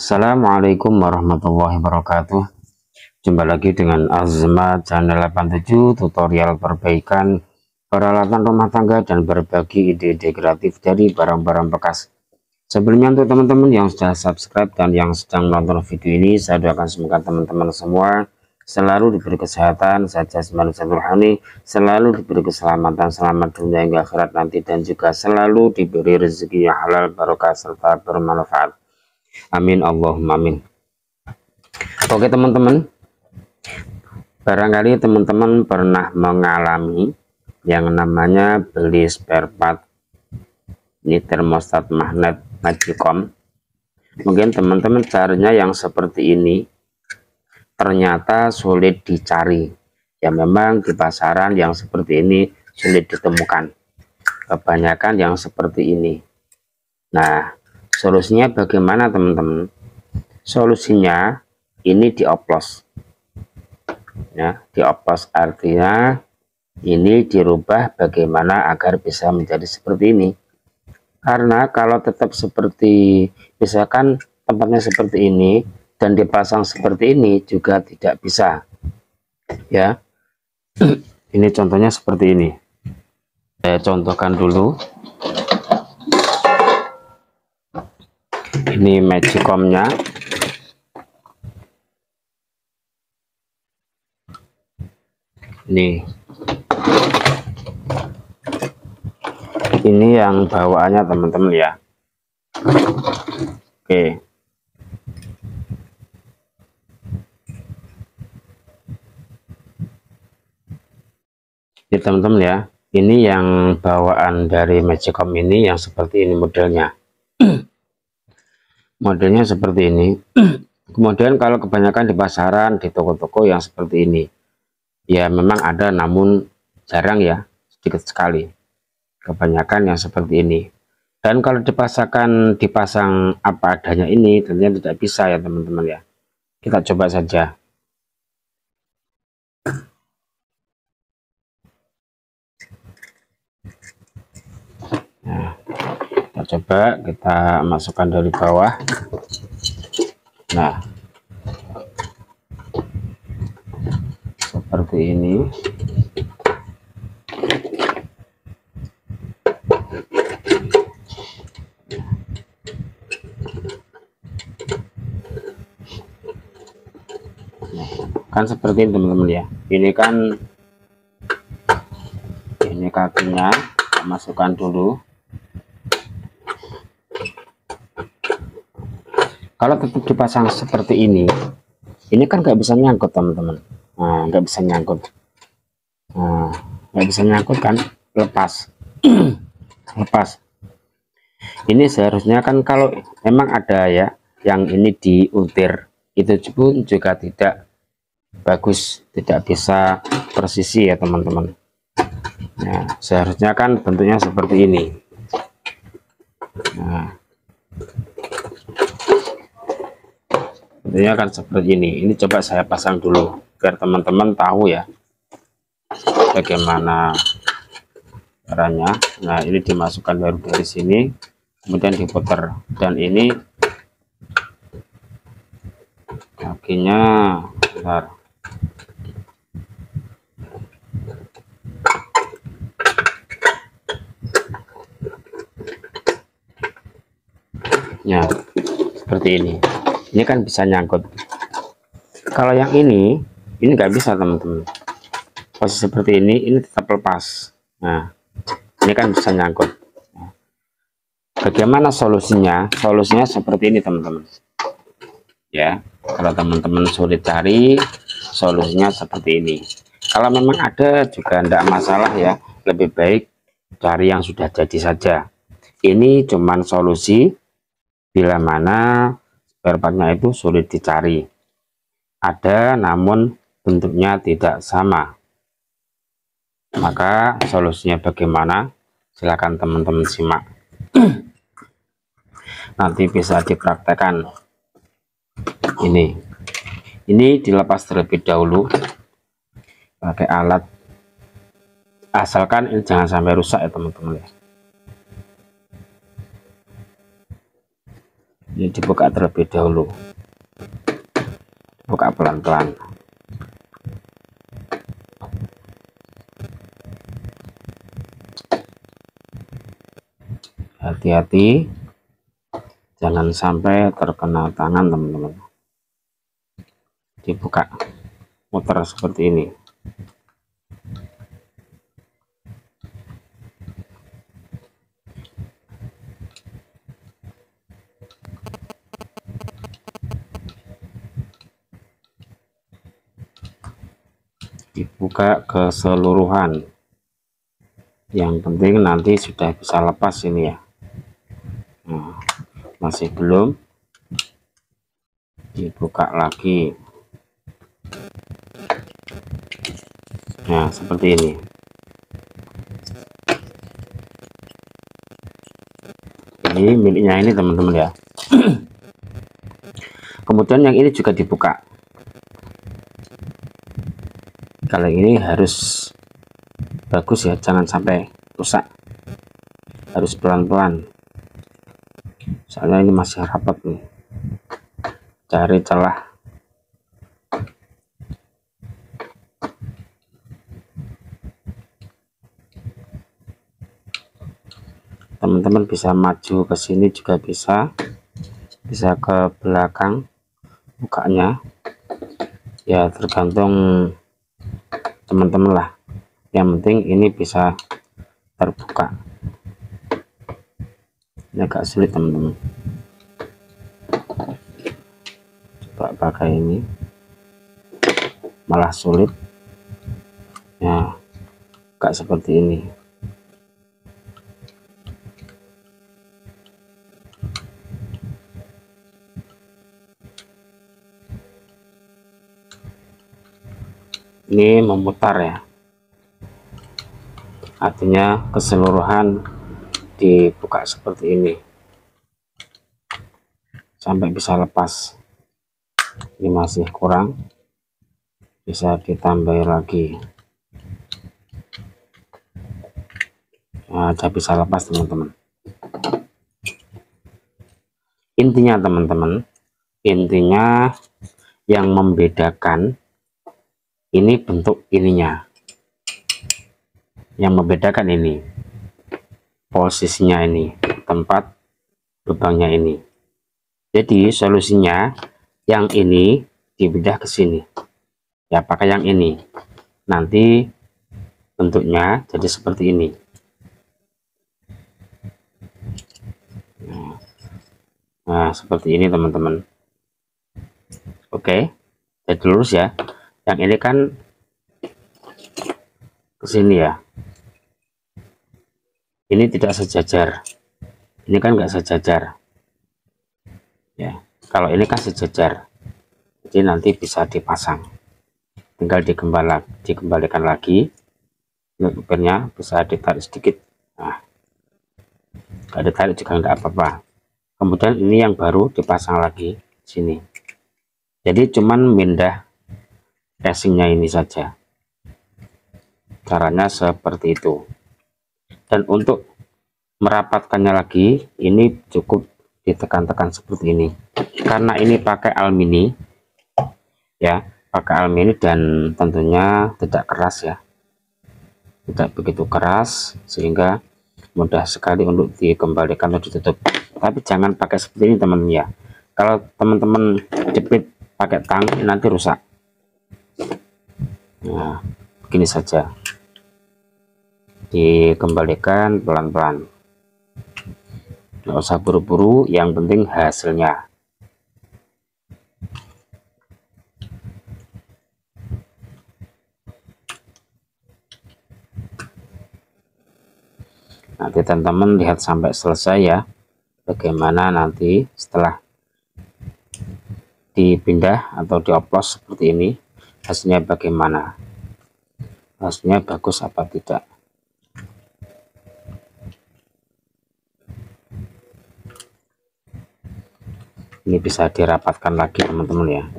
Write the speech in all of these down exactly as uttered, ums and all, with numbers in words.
Assalamualaikum warahmatullahi wabarakatuh. Jumpa lagi dengan Azma channel delapan puluh tujuh, tutorial perbaikan peralatan rumah tangga dan berbagi ide-ide kreatif dari barang-barang bekas. Sebelumnya, untuk teman-teman yang sudah subscribe dan yang sedang menonton video ini, saya doakan semoga teman-teman semua selalu diberi kesehatan, sehat jasmani dan rohani, selalu diberi keselamatan, selamat dunia hingga akhirat nanti, dan juga selalu diberi rezeki yang halal, barokah serta bermanfaat. Amin Allahumma amin. Oke teman-teman, barangkali teman-teman pernah mengalami yang namanya beli spare part ini termostat magnet Magicom. Mungkin teman-teman carinya yang seperti ini ternyata sulit dicari. Ya memang di pasaran yang seperti ini sulit ditemukan, kebanyakan yang seperti ini. Nah, solusinya bagaimana teman-teman? Solusinya ini dioplos, ya, dioplos artinya ini dirubah bagaimana agar bisa menjadi seperti ini. Karena kalau tetap seperti misalkan tempatnya seperti ini dan dipasang seperti ini juga tidak bisa, ya. Ini contohnya seperti ini. Saya contohkan dulu. Ini Magicom-nya. Nih. Ini yang bawaannya teman-teman ya. Oke. Ini teman-teman ya. Ini yang bawaan dari Magicom ini yang seperti ini modelnya. Modelnya seperti ini. Kemudian kalau kebanyakan di pasaran, di toko-toko yang seperti ini, ya memang ada namun jarang ya, sedikit sekali. Kebanyakan yang seperti ini. Dan kalau dipasangkan dipasang apa adanya ini tentunya tidak bisa ya teman-teman ya. Kita coba saja. Nah, kita coba kita masukkan dari bawah. Nah, seperti ini. Nah, kan seperti ini teman-teman ya. Ini kan ini kakinya, kita masukkan dulu. Kalau tetap dipasang seperti ini, ini kan nggak bisa nyangkut teman-teman. Nah, nggak bisa nyangkut. Nah, nggak bisa nyangkut kan, lepas, lepas. Ini seharusnya kan kalau memang ada ya, yang ini diuntir, itu pun juga tidak bagus, tidak bisa presisi ya teman-teman. Nah, seharusnya kan bentuknya seperti ini. Nah. Bentuknya kan seperti ini. Ini coba saya pasang dulu biar teman-teman tahu ya bagaimana caranya. Nah, ini dimasukkan baru dari sini, kemudian diputar, dan ini kakinya bentar. Ya, seperti ini. Ini kan bisa nyangkut. Kalau yang ini ini nggak bisa teman-teman. Posisi seperti ini ini tetap lepas. Nah, ini kan bisa nyangkut. Bagaimana solusinya? Solusinya seperti ini teman-teman ya. Kalau teman-teman sulit cari, solusinya seperti ini. Kalau memang ada juga tidak masalah ya, lebih baik cari yang sudah jadi saja. Ini cuman solusi bila mana spare partnya itu sulit dicari, ada namun bentuknya tidak sama. Maka solusinya bagaimana? Silakan teman-teman simak. Nanti bisa dipraktekkan. Ini ini dilepas terlebih dahulu pakai alat, asalkan ini jangan sampai rusak ya teman-teman ya. Ini dibuka terlebih dahulu, buka pelan-pelan. Hati-hati jangan sampai terkena tangan teman-teman. Dibuka, muter seperti ini. Dibuka keseluruhan. Yang penting nanti sudah bisa lepas ini ya. Nah, masih belum, dibuka lagi. Nah, seperti ini. Ini miliknya ini teman-teman ya. Kemudian yang ini juga dibuka. Kalau ini harus bagus ya, jangan sampai rusak, harus pelan-pelan, soalnya ini masih rapat nih. Cari celah. Teman-teman bisa maju ke sini juga bisa, bisa ke belakang bukanya ya, tergantung teman-teman lah. Yang penting ini bisa terbuka. Ini agak sulit teman-teman, coba pakai ini malah sulit ya, agak seperti ini. Ini memutar ya, artinya keseluruhan dibuka seperti ini sampai bisa lepas. Ini masih kurang, bisa ditambah lagi. Nah, sudah bisa lepas teman-teman. Intinya teman-teman, intinya yang membedakan ini bentuk ininya, yang membedakan ini posisinya, ini tempat lubangnya ini. Jadi solusinya yang ini dibedah ke sini ya, pakai yang ini, nanti bentuknya jadi seperti ini. Nah seperti ini teman-teman. Oke, jadi lurus ya. Yang ini kan ke sini ya, ini tidak sejajar, ini kan enggak sejajar ya. Kalau ini kan sejajar, jadi nanti bisa dipasang, tinggal dikembali, dikembalikan lagi nutupnya, bisa ditarik sedikit. Nah, kalau ditarik juga enggak apa-apa. Kemudian ini yang baru dipasang lagi sini, jadi cuman pindah casingnya ini saja. Caranya seperti itu. Dan untuk merapatkannya lagi, ini cukup ditekan-tekan seperti ini, karena ini pakai alumini ya, pakai alumini dan tentunya tidak keras ya, tidak begitu keras, sehingga mudah sekali untuk dikembalikan atau ditutup. Tapi jangan pakai seperti ini teman-teman ya. Kalau teman-teman jepit pakai tang nanti rusak. Nah begini saja, dikembalikan pelan-pelan, nggak usah buru-buru, yang penting hasilnya. Nanti teman-teman lihat sampai selesai ya, bagaimana nanti setelah dipindah atau dioplos seperti ini, hasilnya bagaimana, hasilnya bagus apa tidak. Ini bisa dirapatkan lagi teman-teman ya,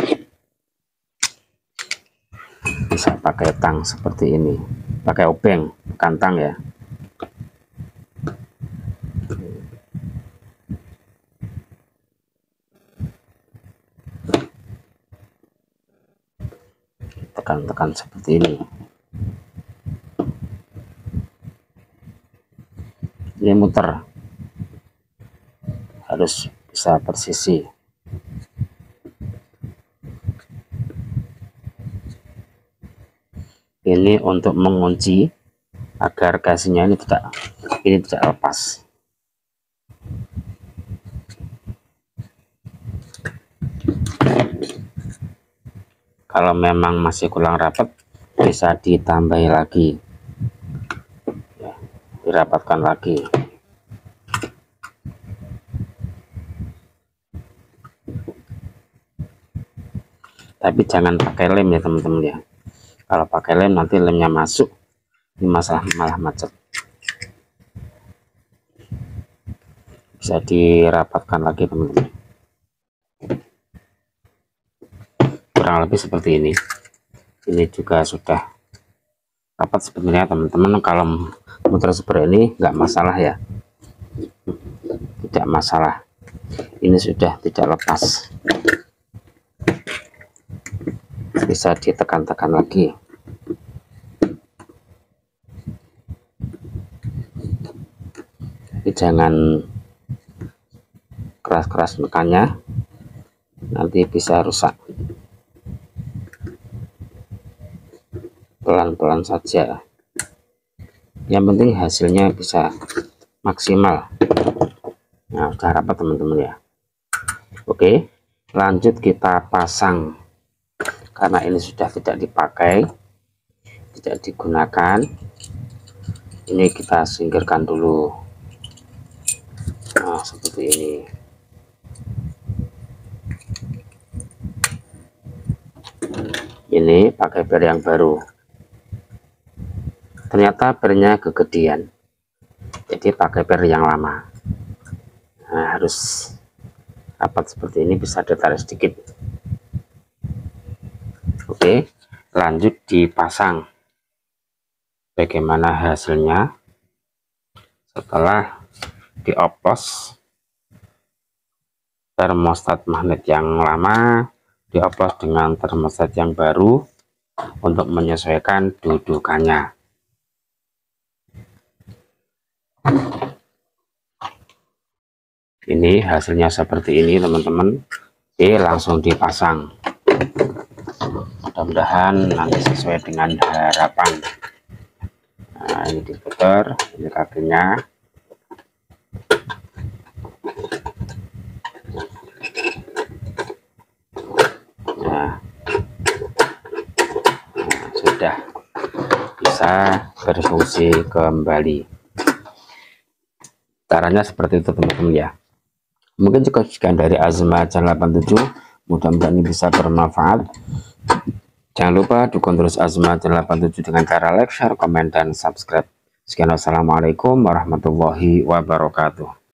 bisa pakai tang seperti ini, pakai obeng bukan tang ya. tekan-tekan seperti ini. Ini muter, harus bisa persisi. Ini untuk mengunci agar gasingnya ini tidak ini tidak lepas. Kalau memang masih kurang rapat, bisa ditambahi lagi, ya, dirapatkan lagi. Tapi jangan pakai lem ya teman-teman ya. Kalau pakai lem nanti lemnya masuk, ini masalah malah macet. Bisa dirapatkan lagi teman-teman. Kurang lebih seperti ini. Ini juga sudah rapat sebenarnya teman-teman. Kalau muter seperti ini nggak masalah ya, tidak masalah. Ini sudah tidak lepas, bisa ditekan-tekan lagi. Jadi jangan keras-keras menekannya, nanti bisa rusak. Pelan-pelan saja, yang penting hasilnya bisa maksimal. Nah, sudah rapat teman-teman ya. Oke, lanjut kita pasang. Karena ini sudah tidak dipakai, tidak digunakan, ini kita singkirkan dulu. Nah, seperti ini. Ini pakai per yang baru. Ternyata pernya kegedean, jadi pakai per yang lama. Nah, harus rapat seperti ini, bisa ditarik sedikit. Oke, lanjut dipasang. Bagaimana hasilnya setelah dioplos termostat magnet yang lama, dioplos dengan termostat yang baru untuk menyesuaikan dudukannya. Ini hasilnya seperti ini teman-teman. Oke, langsung dipasang. Mudah-mudahan nanti sesuai dengan harapan. Nah, ini diputar, ini kakinya. Nah, nah sudah bisa berfungsi kembali. Caranya seperti itu teman-teman ya. Mungkin cukup sekian dari Azma Channel delapan tujuh, mudah-mudahan ini bisa bermanfaat. Jangan lupa dukung terus Azma Channel delapan tujuh dengan cara like, share, komen, dan subscribe. Sekian, wassalamualaikum warahmatullahi wabarakatuh.